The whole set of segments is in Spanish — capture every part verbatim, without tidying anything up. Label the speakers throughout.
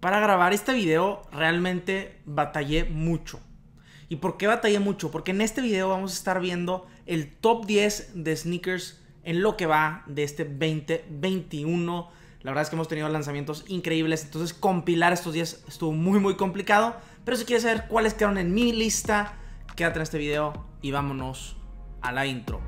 Speaker 1: para grabar este video realmente batallé mucho. ¿Y por qué batallé mucho? Porque en este video vamos a estar viendo el top diez de sneakers en lo que va de este veinte veintiuno. La verdad es que hemos tenido lanzamientos increíbles, entonces compilar estos diez estuvo muy muy complicado. Pero si quieres saber cuáles quedaron en mi lista, quédate en este video y vámonos a la intro.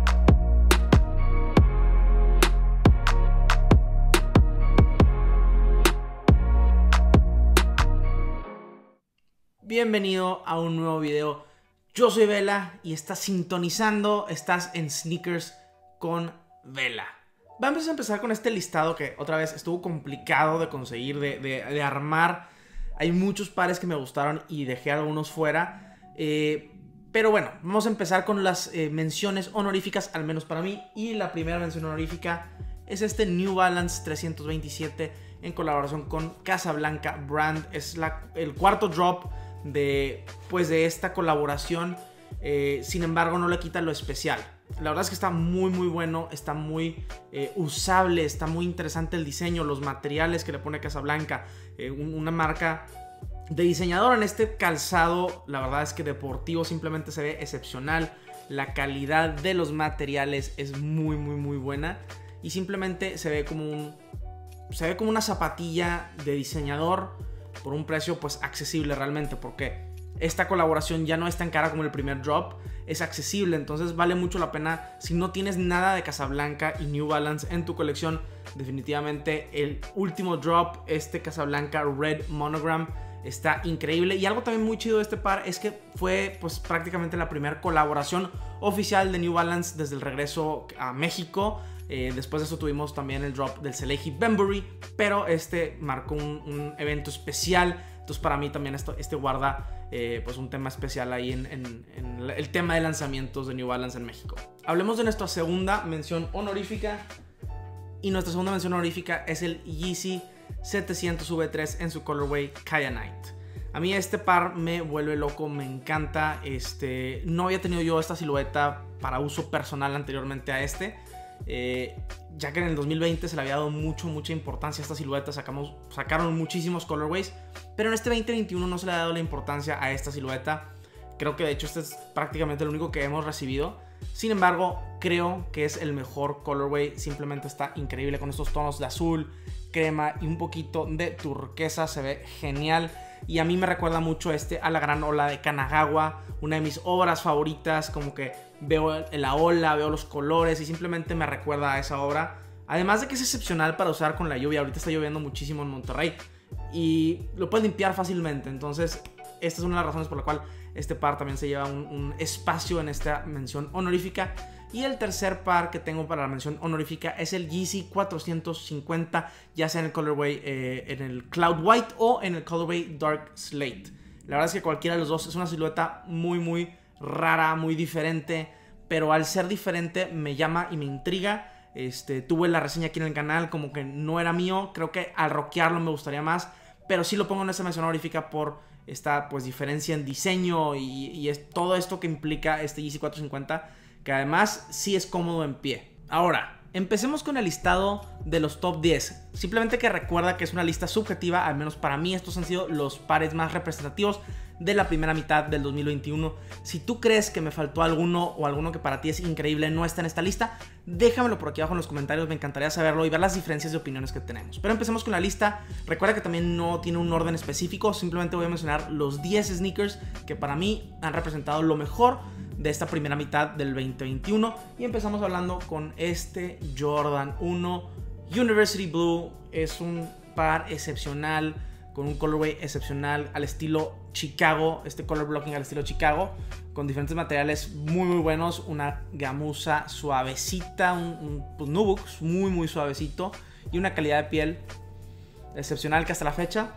Speaker 1: Bienvenido a un nuevo video. Yo soy Vela y estás sintonizando, estás en Sneakers con Vela. Vamos a empezar con este listado que otra vez estuvo complicado de conseguir, de, de, de armar. Hay muchos pares que me gustaron y dejé algunos fuera. Eh, pero bueno, vamos a empezar con las eh, menciones honoríficas, al menos para mí. Y la primera mención honorífica es este New Balance trescientos veintisiete en colaboración con Casablanca Brand. Es la, el cuarto drop de, pues, de esta colaboración. Eh, sin embargo, no le quita lo especial. La verdad es que está muy muy bueno, está muy eh, usable, está muy interesante el diseño, los materiales que le pone Casablanca, eh, un, una marca de diseñador en este calzado. La verdad es que deportivo simplemente se ve excepcional, la calidad de los materiales es muy muy muy buena y simplemente se ve como un se ve como una zapatilla de diseñador por un precio pues accesible realmente, porque esta colaboración ya no es tan cara como el primer drop, es accesible, entonces vale mucho la pena. Si no tienes nada de Casablanca y New Balance en tu colección, definitivamente el último drop, este Casablanca Red Monogram, está increíble. Y algo también muy chido de este par es que fue pues prácticamente la primera colaboración oficial de New Balance desde el regreso a México. Eh, después de eso tuvimos también el drop del Salehe Bembury, pero este marcó un, un evento especial. Entonces para mí también esto, este guarda eh, pues un tema especial ahí en, en, en el tema de lanzamientos de New Balance en México. Hablemos de nuestra segunda mención honorífica. Y nuestra segunda mención honorífica es el Yeezy setecientos V tres en su colorway Kyanite. A mí este par me vuelve loco, me encanta. Este, no había tenido yo esta silueta para uso personal anteriormente a este. Eh, ya que en el dos mil veinte se le había dado mucho, mucha importancia a esta silueta, sacamos, sacaron muchísimos colorways, pero en este veinte veintiuno no se le ha dado la importancia a esta silueta. Creo que de hecho este es prácticamente el único que hemos recibido. Sin embargo, creo que es el mejor colorway, simplemente está increíble con estos tonos de azul, crema y un poquito de turquesa, se ve genial. Y a mí me recuerda mucho este a la gran ola de Kanagawa, una de mis obras favoritas. Como que veo la ola, veo los colores y simplemente me recuerda a esa obra. Además de que es excepcional para usar con la lluvia. Ahorita está lloviendo muchísimo en Monterrey y lo puedes limpiar fácilmente. Entonces esta es una de las razones por la cual este par también se lleva un, un espacio en esta mención honorífica. Y el tercer par que tengo para la mención honorífica es el Yeezy cuatrocientos cincuenta, ya sea en el colorway eh, en el Cloud White o en el colorway Dark Slate. La verdad es que cualquiera de los dos es una silueta muy muy rara, muy diferente, pero al ser diferente me llama y me intriga. Este, tuve la reseña aquí en el canal, como que no era mío, creo que al rockearlo me gustaría más, pero sí lo pongo en esta mención honorífica por esta pues diferencia en diseño y, y es todo esto que implica este Yeezy cuatrocientos cincuenta, que además sí es cómodo en pie. Ahora, empecemos con el listado de los top diez. Simplemente que recuerda que es una lista subjetiva, al menos para mí estos han sido los pares más representativos de la primera mitad del dos mil veintiuno. Si tú crees que me faltó alguno o alguno que para ti es increíble no está en esta lista, déjamelo por aquí abajo en los comentarios, me encantaría saberlo y ver las diferencias de opiniones que tenemos. Pero empecemos con la lista. Recuerda que también no tiene un orden específico, simplemente voy a mencionar los diez sneakers que para mí han representado lo mejor de esta primera mitad del veinte veintiuno. Y empezamos hablando con este Jordan uno University Blue. Es un par excepcional, con un colorway excepcional al estilo Chicago, este color blocking al estilo Chicago, con diferentes materiales muy muy buenos, una gamuza suavecita, un, un pues, nubuck muy muy suavecito y una calidad de piel excepcional que hasta la fecha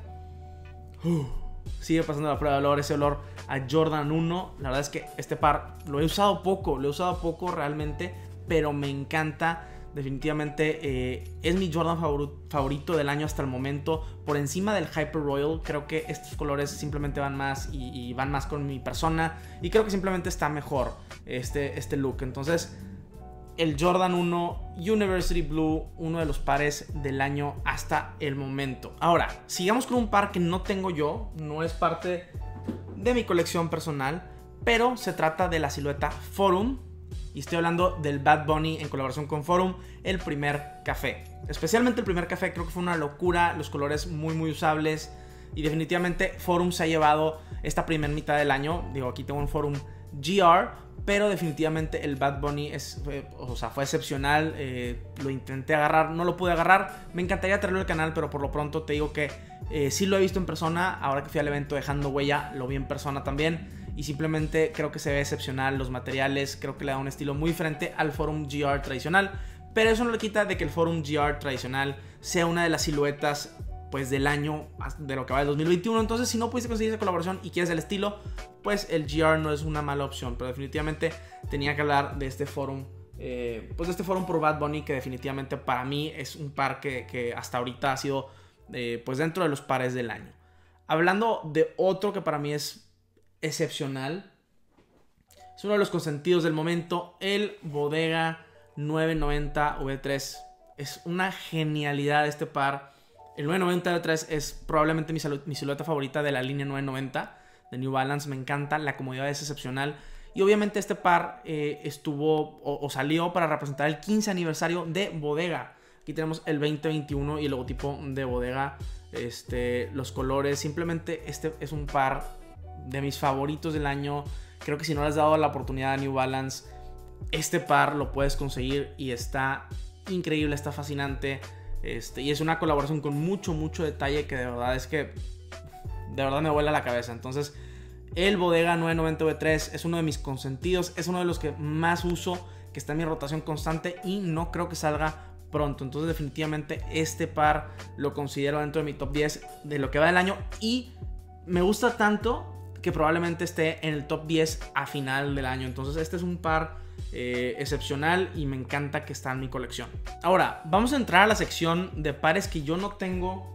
Speaker 1: uh, sigue pasando la prueba de olor, ese olor a Jordan uno. La verdad es que este par lo he usado poco, lo he usado poco realmente, pero me encanta. Definitivamente eh, es mi Jordan favorito del año hasta el momento. Por encima del Hyper Royal. Creo que estos colores simplemente van más y, y van más con mi persona. Y creo que simplemente está mejor este, este look. Entonces el Jordan uno University Blue, uno de los pares del año hasta el momento. Ahora, sigamos con un par que no tengo yo, no es parte de mi colección personal, pero se trata de la silueta Forum. Y estoy hablando del Bad Bunny en colaboración con Forum, el primer café. Especialmente el primer café, creo que fue una locura, los colores muy muy usables. Y definitivamente Forum se ha llevado esta primera mitad del año. Digo, aquí tengo un Forum G R, pero definitivamente el Bad Bunny es, fue, o sea, fue excepcional. Eh, lo intenté agarrar, no lo pude agarrar. Me encantaría traerlo al canal, pero por lo pronto te digo que eh, sí lo he visto en persona. Ahora que fui al evento Dejando Huella, lo vi en persona también. Y simplemente creo que se ve excepcional, los materiales, creo que le da un estilo muy diferente al Forum G R tradicional. Pero eso no le quita de que el Forum G R tradicional sea una de las siluetas pues del año de lo que va del dos mil veintiuno. Entonces, si no pudiste conseguir esa colaboración y quieres el estilo, pues el G R no es una mala opción. Pero definitivamente tenía que hablar de este Forum, eh, pues de este Forum por Bad Bunny, que definitivamente para mí es un par que, que hasta ahorita ha sido eh, pues dentro de los pares del año. Hablando de otro que para mí es excepcional, es uno de los consentidos del momento, el Bodega nueve noventa V tres. Es una genialidad este par. El nueve noventa V tres es probablemente mi, mi silueta favorita de la línea nueve noventa de New Balance. Me encanta, la comodidad es excepcional. Y obviamente este par eh, estuvo o, o salió para representar el quince aniversario de Bodega. Aquí tenemos el veinte veintiuno y el logotipo de Bodega. Este, los colores, simplemente este es un par de mis favoritos del año. Creo que si no le has dado la oportunidad a New Balance, este par lo puedes conseguir y está increíble, está fascinante. Este, y es una colaboración con mucho, mucho detalle que de verdad es que de verdad me vuela la cabeza. Entonces, el Bodega nueve noventa V tres es uno de mis consentidos, es uno de los que más uso, que está en mi rotación constante y no creo que salga pronto. Entonces, definitivamente este par lo considero dentro de mi top diez de lo que va del año y me gusta tanto que probablemente esté en el top diez a final del año. Entonces este es un par eh, excepcional y me encanta que está en mi colección. Ahora, vamos a entrar a la sección de pares que yo no tengo,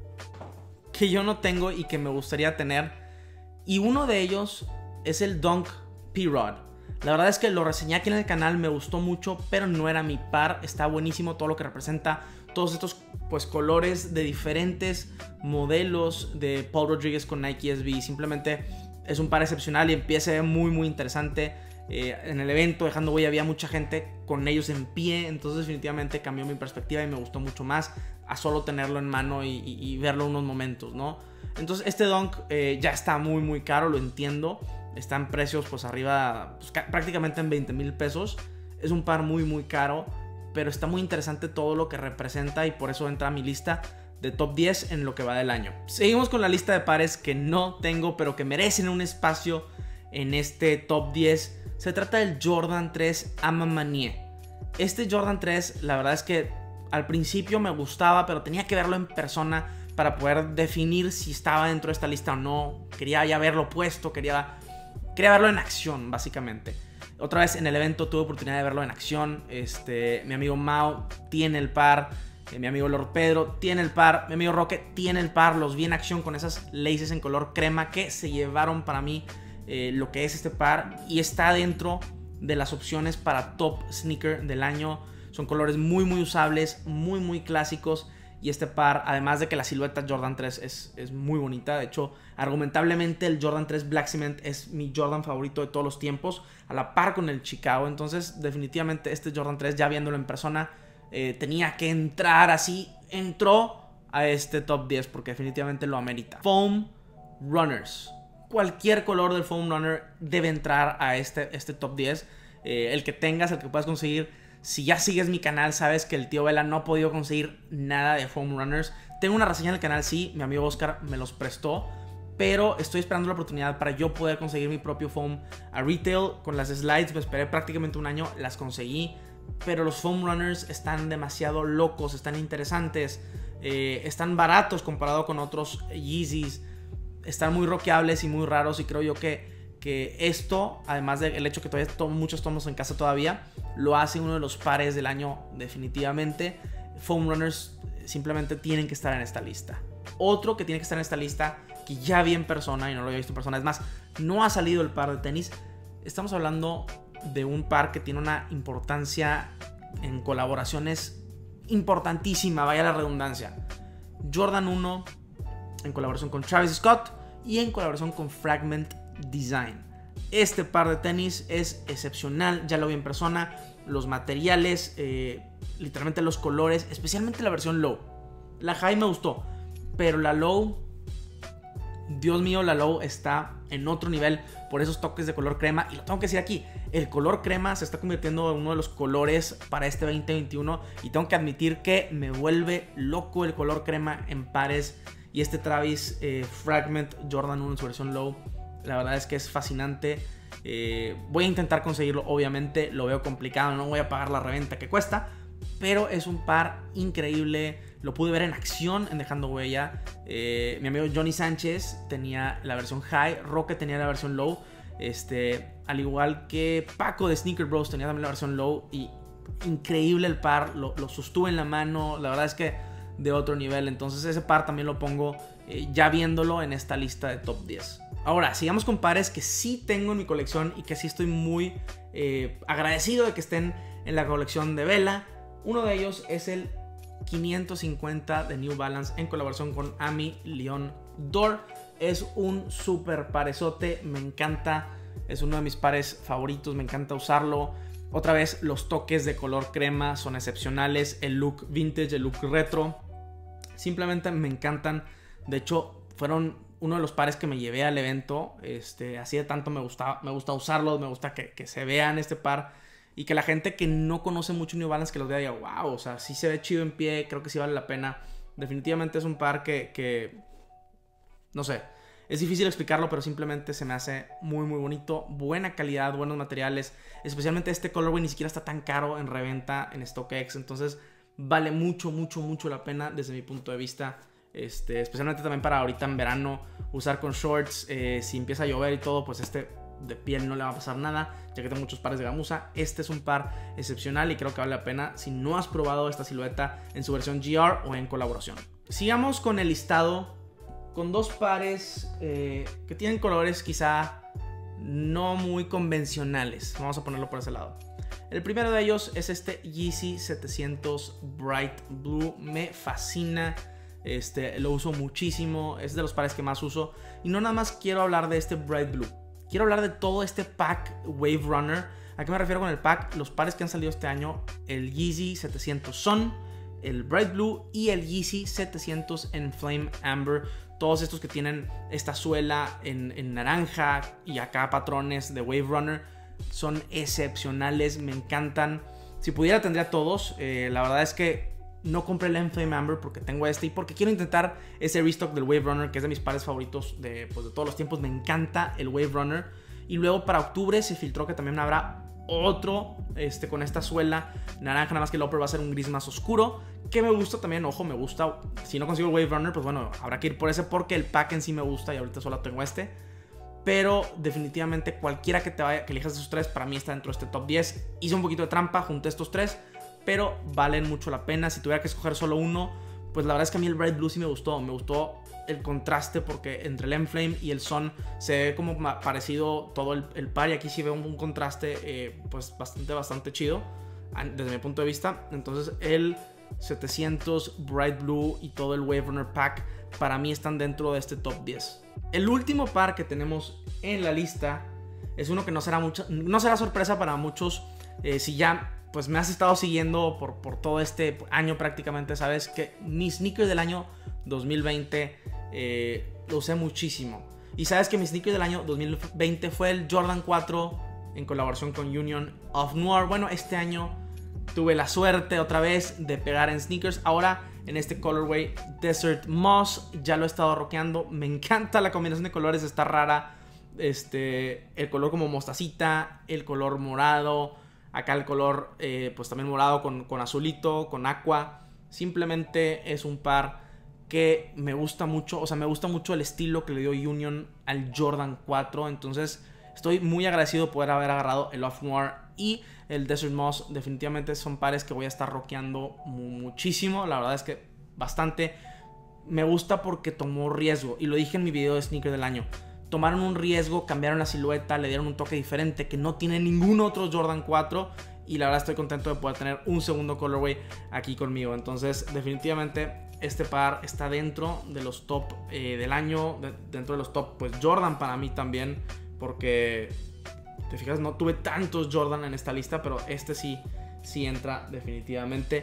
Speaker 1: que yo no tengo y que me gustaría tener. Y uno de ellos es el Dunk P-Rod. La verdad es que lo reseñé aquí en el canal, me gustó mucho, pero no era mi par. Está buenísimo todo lo que representa, todos estos pues colores de diferentes modelos de Paul Rodriguez con Nike S B. Simplemente es un par excepcional y empieza muy muy interesante. Eh, en el evento Dejando Huella había mucha gente con ellos en pie, entonces definitivamente cambió mi perspectiva y me gustó mucho más a solo tenerlo en mano y, y, y verlo unos momentos, ¿no? Entonces este Dunk eh, ya está muy muy caro, lo entiendo. Está en precios pues arriba, pues, prácticamente en veinte mil pesos. Es un par muy muy caro, pero está muy interesante todo lo que representa y por eso entra a mi lista de top diez en lo que va del año. Seguimos con la lista de pares que no tengo, pero que merecen un espacio en este top diez. Se trata del Jordan tres Amamanie. Este Jordan tres, la verdad es que al principio me gustaba, pero tenía que verlo en persona para poder definir si estaba dentro de esta lista o no. Quería ya verlo puesto, quería, quería verlo en acción, básicamente. Otra vez en el evento tuve oportunidad de verlo en acción. Este, mi amigo Mao tiene el par. Eh, mi amigo Lord Pedro tiene el par. Mi amigo Roque tiene el par. Los vi en acción con esas laces en color crema que se llevaron para mí eh, lo que es este par. Y está dentro de las opciones para top sneaker del año. Son colores muy muy usables, muy muy clásicos. Y este par, además de que la silueta Jordan tres es, es muy bonita. De hecho, argumentablemente el Jordan tres Black Cement es mi Jordan favorito de todos los tiempos, a la par con el Chicago. Entonces definitivamente este Jordan tres, ya viéndolo en persona, eh, tenía que entrar así. Entró a este top diez porque definitivamente lo amerita. Foam Runners. Cualquier color del Foam Runner debe entrar a este, este top diez. Eh, el que tengas, el que puedas conseguir. Si ya sigues mi canal, sabes que el tío Vela no ha podido conseguir nada de Foam Runners. Tengo una reseña en el canal, sí, mi amigo Oscar me los prestó, pero estoy esperando la oportunidad para yo poder conseguir mi propio foam a retail. Con las slides me esperé prácticamente un año, las conseguí, pero los Foam Runners están demasiado locos, están interesantes, eh, están baratos comparado con otros Yeezys, están muy rockeables y muy raros, y creo yo que que esto, además del hecho que todavía tomo muchos tomos en casa todavía, lo hace uno de los pares del año definitivamente. Foam Runners simplemente tienen que estar en esta lista. Otro que tiene que estar en esta lista, que ya vi en persona y no lo había visto en persona, es más, no ha salido el par de tenis. Estamos hablando de un par que tiene una importancia en colaboraciones importantísima, vaya la redundancia. Jordan uno en colaboración con Travis Scott y en colaboración con Fragment Design. Este par de tenis es excepcional, ya lo vi en persona. Los materiales, eh, literalmente los colores, especialmente la versión low. La high me gustó, pero la low, Dios mío, la low está en otro nivel por esos toques de color crema. Y lo tengo que decir aquí, el color crema se está convirtiendo en uno de los colores para este veinte veintiuno. Y tengo que admitir que me vuelve loco el color crema en pares. Y este Travis eh, Fragment Jordan uno en su versión low, la verdad es que es fascinante. Eh, voy a intentar conseguirlo, obviamente lo veo complicado, no voy a pagar la reventa que cuesta, pero es un par increíble. Lo pude ver en acción en Dejando Huella. eh, mi amigo Johnny Sánchez tenía la versión high, Roque tenía la versión low, este, al igual que Paco de Sneaker Bros tenía también la versión low. Y increíble el par, lo, lo sostuve en la mano, la verdad es que de otro nivel. Entonces ese par también lo pongo eh, ya viéndolo en esta lista de top diez. Ahora, sigamos con pares que sí tengo en mi colección y que sí estoy muy eh, agradecido de que estén en la colección de Vela. Uno de ellos es el quinientos cincuenta de New Balance en colaboración con Ami Leon Dore. Es un super parezote, me encanta, es uno de mis pares favoritos, me encanta usarlo. Otra vez, los toques de color crema son excepcionales, el look vintage, el look retro, simplemente me encantan. De hecho, fueron uno de los pares que me llevé al evento. Este, así de tanto me gusta, me gusta usarlos, me gusta que, que se vean este par. Y que la gente que no conoce mucho New Balance que los vea y diga, wow, o sea, sí se ve chido en pie, creo que sí vale la pena. Definitivamente es un par que, que no sé, es difícil explicarlo, pero simplemente se me hace muy muy bonito. Buena calidad, buenos materiales. Especialmente este colorway ni siquiera está tan caro en reventa en StockX. Entonces vale mucho, mucho, mucho la pena desde mi punto de vista. Este, especialmente también para ahorita en verano usar con shorts. Eh, si empieza a llover y todo, pues este de piel no le va a pasar nada, ya que tengo muchos pares de gamuza. Este es un par excepcional y creo que vale la pena si no has probado esta silueta en su versión G R o en colaboración. Sigamos con el listado con dos pares eh, que tienen colores quizá no muy convencionales. Vamos a ponerlo por ese lado. El primero de ellos es este Yeezy setecientos Bright Blue. Me fascina. Este, lo uso muchísimo. Es de los pares que más uso. Y no nada más quiero hablar de este Bright Blue. Quiero hablar de todo este pack Wave Runner. ¿A qué me refiero con el pack? Los pares que han salido este año. El Yeezy setecientos Sun, el Bright Blue y el Yeezy setecientos en Flame Amber. Todos estos que tienen esta suela en, en naranja y acá patrones de Wave Runner son excepcionales, me encantan. Si pudiera tendría todos. Eh, la verdad es que no compré el en Flame Amber porque tengo este y porque quiero intentar ese restock del Wave Runner, que es de mis pares favoritos de, pues, de todos los tiempos. Me encanta el Wave Runner. Y luego para octubre se filtró que también habrá otro este, con esta suela naranja, nada más que el upper va a ser un gris más oscuro, que me gusta también. Ojo, me gusta. Si no consigo el Wave Runner, pues bueno, habrá que ir por ese porque el pack en sí me gusta y ahorita solo tengo este. Pero definitivamente cualquiera que te vaya, que elijas esos tres, para mí está dentro de este top diez. Hice un poquito de trampa, junté estos tres, pero valen mucho la pena. Si tuviera que escoger solo uno, pues la verdad es que a mí el Bright Blue sí me gustó. Me gustó el contraste porque entre el Enflame y el Sun se ve como parecido todo el, el par. Y aquí sí veo un, un contraste eh, pues bastante, bastante chido desde mi punto de vista. Entonces el setecientos Bright Blue y todo el Wave Runner Pack para mí están dentro de este top diez. El último par que tenemos en la lista es uno que no será, mucho, no será sorpresa para muchos. Eh, si ya pues me has estado siguiendo por, por todo este año prácticamente, sabes que mi sneaker del año dos mil veinte eh, lo usé muchísimo. Y sabes que mi sneaker del año dos mil veinte fue el Jordan cuatro en colaboración con Union of Noir. Bueno, este año tuve la suerte otra vez de pegar en sneakers. Ahora en este colorway Desert Moss, ya lo he estado rockeando. Me encanta la combinación de colores, está rara. Este, el color como mostacita, el color morado. Acá el color eh, pues también morado con, con azulito, con aqua. Simplemente es un par que me gusta mucho. O sea, me gusta mucho el estilo que le dio Union al Jordan cuatro. Entonces estoy muy agradecido de poder haber agarrado el Off Noir y el Desert Moss. Definitivamente son pares que voy a estar rockeando muchísimo. La verdad es que bastante. Me gusta porque tomó riesgo. Y lo dije en mi video de sneaker del año. tomaron un riesgo, cambiaron la silueta, le dieron un toque diferente que no tiene ningún otro Jordan cuatro. Y la verdad estoy contento de poder tener un segundo colorway aquí conmigo. Entonces definitivamente este par está dentro de los top eh, del año, de, dentro de los top pues Jordan para mí también, porque te fijas, no tuve tantos Jordan en esta lista, pero este sí, sí entra definitivamente.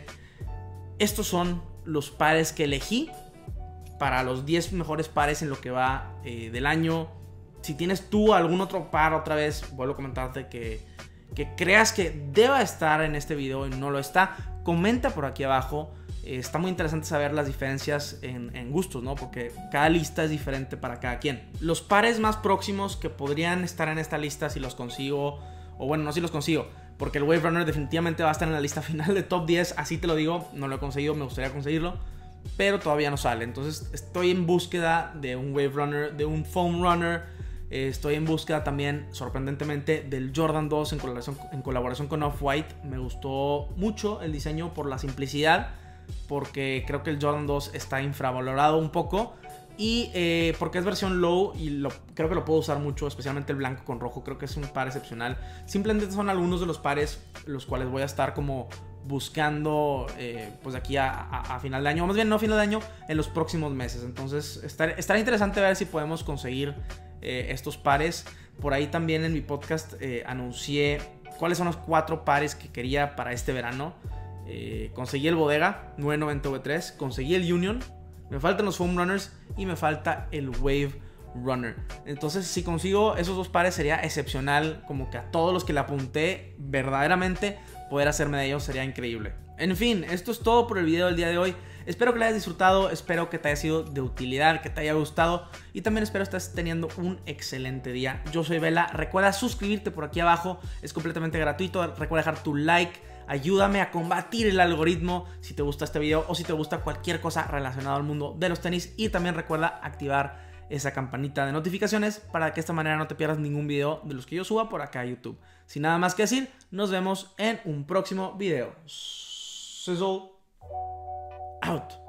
Speaker 1: Estos son los pares que elegí para los diez mejores pares en lo que va eh, del año. Si tienes tú algún otro par, otra vez vuelvo a comentarte que, que creas que deba estar en este video y no lo está, comenta por aquí abajo. Eh, está muy interesante saber las diferencias en, en gustos, ¿no? Porque cada lista es diferente para cada quien. Los pares más próximos que podrían estar en esta lista si los consigo, o bueno, no si los consigo, porque el Wave Runner definitivamente va a estar en la lista final de top diez, así te lo digo, no lo he conseguido, me gustaría conseguirlo, pero todavía no sale. Entonces estoy en búsqueda de un Wave Runner, de un Foam Runner. Eh, estoy en búsqueda también, sorprendentemente, del Jordan dos en colaboración, en colaboración con Off-White. Me gustó mucho el diseño por la simplicidad, porque creo que el Jordan dos está infravalorado un poco. Y eh, porque es versión low y lo, creo que lo puedo usar mucho, especialmente el blanco con rojo. Creo que es un par excepcional. Simplemente son algunos de los pares los cuales voy a estar como buscando eh, pues de aquí a, a, a final de año, o más bien no a final de año, en los próximos meses. Entonces estar, estará interesante ver si podemos conseguir eh, estos pares. Por ahí también en mi podcast eh, anuncié cuáles son los cuatro pares que quería para este verano. Eh, conseguí el Bodega nueve noventa V tres, conseguí el Union, me faltan los Foam Runners y me falta el Wave Runner. Entonces si consigo esos dos pares sería excepcional, como que a todos los que le apunté verdaderamente poder hacerme de ellos sería increíble. En fin, esto es todo por el video del día de hoy. Espero que lo hayas disfrutado, espero que te haya sido de utilidad, que te haya gustado y también espero que estés teniendo un excelente día. Yo soy Vela, recuerda suscribirte por aquí abajo, es completamente gratuito, recuerda dejar tu like. Ayúdame a combatir el algoritmo si te gusta este video o si te gusta cualquier cosa relacionada al mundo de los tenis. Y también recuerda activar esa campanita de notificaciones para que de esta manera no te pierdas ningún video de los que yo suba por acá a YouTube. Sin nada más que decir, nos vemos en un próximo video. Sizzle out.